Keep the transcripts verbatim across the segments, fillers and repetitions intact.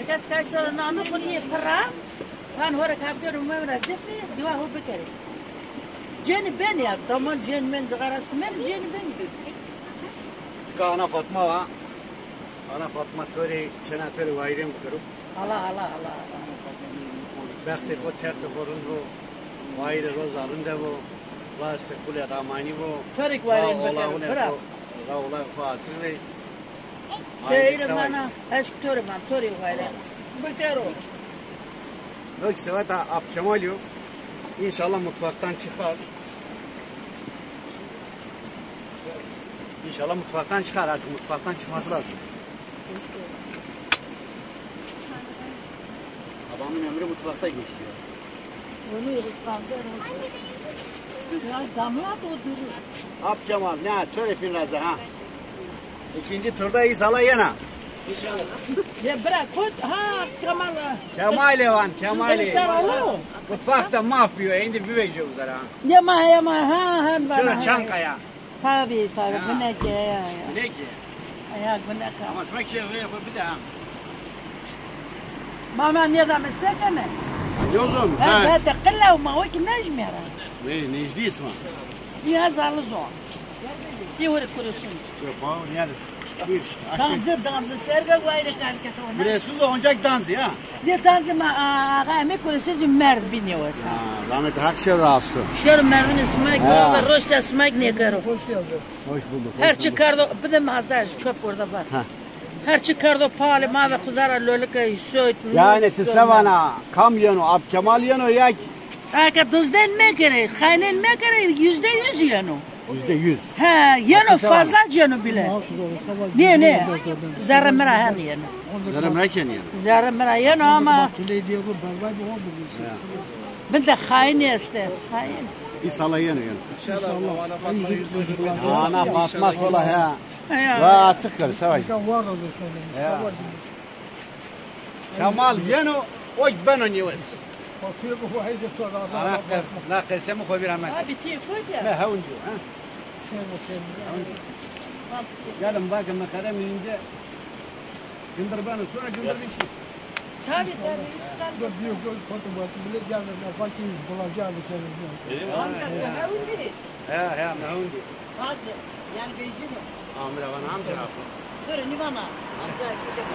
كانت كايسر نانو بني فرا كان هو ركاب كرو ما مرزفي دوا هو بكري جن بني ضمن جن من زغرا سمر جن بني Ana Fatma va. Ana Fatma töre çena töre vayrem kuru. Allah Allah Allah. Bəxti xod tert xorun ro vayre roz alında bu. Vasta kule ramani bu. Törik vayrem bəkəri. Bırak. Raula faatsı ve Seyir bana eşk töre man töre vayrem. Bəkəri. Bak sevata ab Kemalyo İnşallah mutfaktan çıkar. İnşallah mutfaktan çıkar artık mutfaktan çıkması lazım. Babamın ömrü mutfakta geçti. Onu yıkandı. Ya damat o durur. Ab Kemal ne törefin razı ha. İkinci turda İsa'la yana. İnşallah. Ya bırak kod ha Kemal. Kemal Evan Kemal. Evan. Mutfakta mahviyor indi bir vecih uzara. Yama yama ha ha bana. Şöyle Çankaya. Tabii tabii bu ne ki ya. Ne ki? Ya bu ne ki? Ama smek şey yapıp bir daha. Mama ne da mesela mi? Yozum. هذا قلة وما هو كناش ميرا. وين نجدي اسمه؟ يا زال زون. يوري كرسون. Yok yani. Bir işte. Dansı dansı serga vayre karikatona. Biresuz oyuncak dansı ya. Ne dansı ma aga me kursiz merd biniyorsa. Rahmet hak şey rahatsız. Şer merdin ismek valla roşta ismek ne karo. Hoş bulduk. Her çıkardı bir de masaj çöp orada var. Her çıkardı pahalı mavi kuzara lolika söğüt. Yani tisavana kamyonu ab Kemal yano ya. Aka dızden me kere, kaynen me kere yüzde yüz yano. Yüzde yüz. Ha, yano fazla yano bile. Ne ne? Zerre mera hani yano. Zara meken yani. Zerre mera yano ama. Ben de hain işte, hain. İsa'la yano yani. İnşallah. Ana Fatma sola ya. Va açık kır savaş. Kemal yano oy ben oynuyoruz. أنا لا قسم خبير عمل. Abi tiyfut ya. لا هونجو ها. Gelin bakın makara mince. Gündür bana sonra gündür bir şey. Tabii tabii. İstanbul. Diyor ki fotoğrafı bile gelmeden fakir bulacağını kendisi. Ya ya mehundu. Bazı yani bejim. Amir bana amca yaptı. Dur ni bana. Amca gidelim.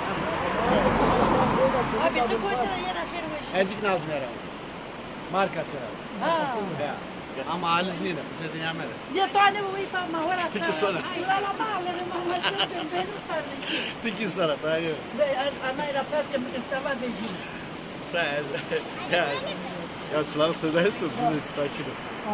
Abi tu koytara yana her veş. Ezik Nazım yara. Markası. Ha. Ya. Ama alizni de bize dünya mele. Ya tane bu ipa ma wala. Tiki sonra. Wala ma wala ma ma şöyle benim sarı. Tiki sonra tayo. Ve ana ila fakke mi estava bejim. Sa ya. Ya çılak tövbe esto. Taçilo.